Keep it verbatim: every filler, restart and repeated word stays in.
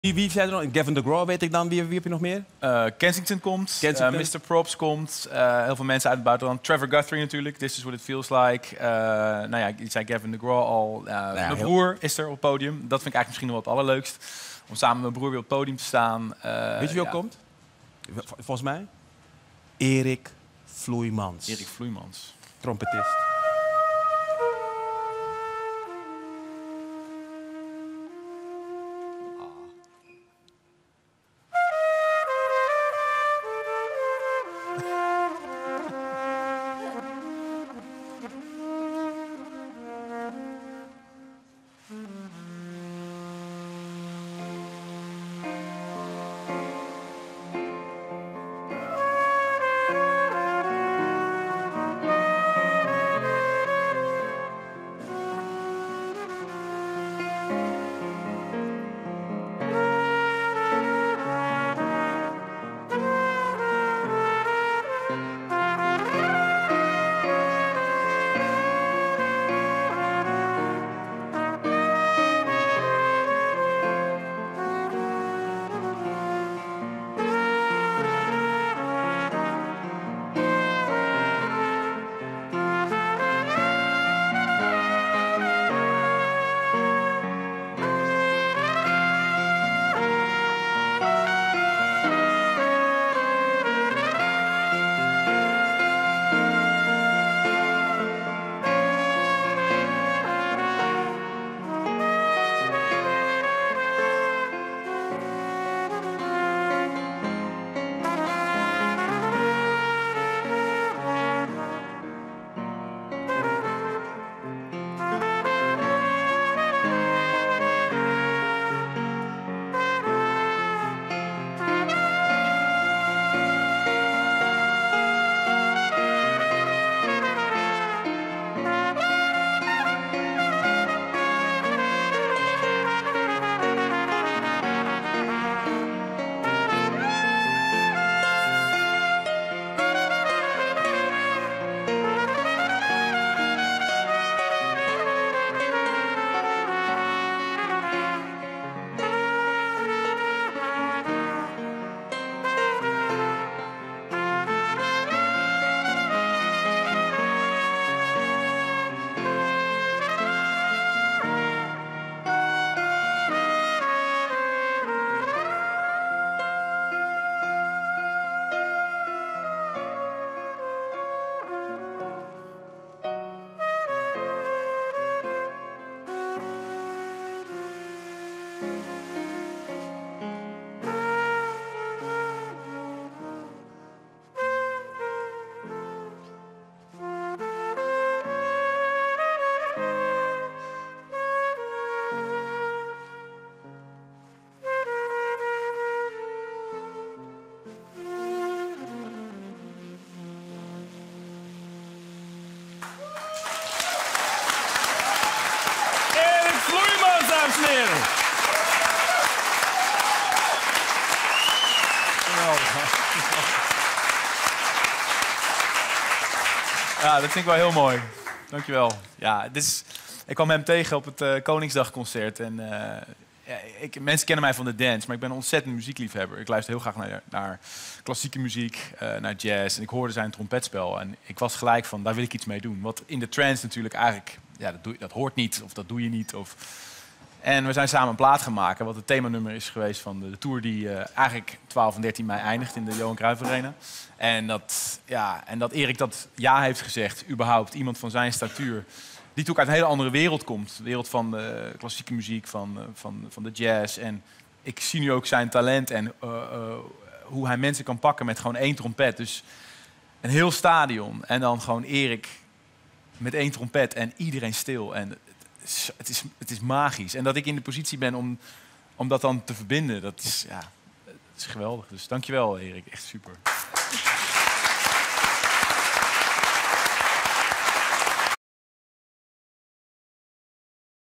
Wie, wie zijn er nog? Gavin DeGraw weet ik dan. Wie, wie heb je nog meer? Uh, Kensington komt, Kensington. Uh, mister Props komt, uh, heel veel mensen uit het buitenland. Trevor Guthrie natuurlijk, This is what it feels like. Uh, nou ja, ik zei Gavin DeGraw al. Uh, ja, mijn heel... broer is er op het podium. Dat vind ik eigenlijk misschien nog wel het allerleukst. Om samen met mijn broer weer op het podium te staan. Uh, weet je wie ook ja. komt? Volgens mij? Erik Vloeimans. Erik Vloeimans. Trompetist. Ja, dat vind ik wel heel mooi. Dankjewel. Ja, dit is, ik kwam hem tegen op het uh, Koningsdagconcert. En, uh, ja, ik, mensen kennen mij van de dance, maar ik ben een ontzettend muziekliefhebber. Ik luister heel graag naar, naar klassieke muziek, uh, naar jazz. En ik hoorde zijn trompetspel. En ik was gelijk van, daar wil ik iets mee doen. Wat in de trance natuurlijk eigenlijk, ja, dat, doe, dat hoort niet of dat doe je niet. Of... En we zijn samen een plaat gaan maken, wat het themanummer is geweest van de, de tour die uh, eigenlijk twaalf en dertien mei eindigt in de Johan Cruijff Arena. En dat, ja, en dat Erik dat ja heeft gezegd, überhaupt, iemand van zijn statuur, die ook uit een hele andere wereld komt. De wereld van de klassieke muziek, van, uh, van, van de jazz. En ik zie nu ook zijn talent en uh, uh, hoe hij mensen kan pakken met gewoon één trompet. Dus een heel stadion en dan gewoon Erik met één trompet en iedereen stil. En het is, het is magisch. En dat ik in de positie ben om, om dat dan te verbinden, dat is, ja, dat is geweldig. Dus dankjewel, Erik. Echt super.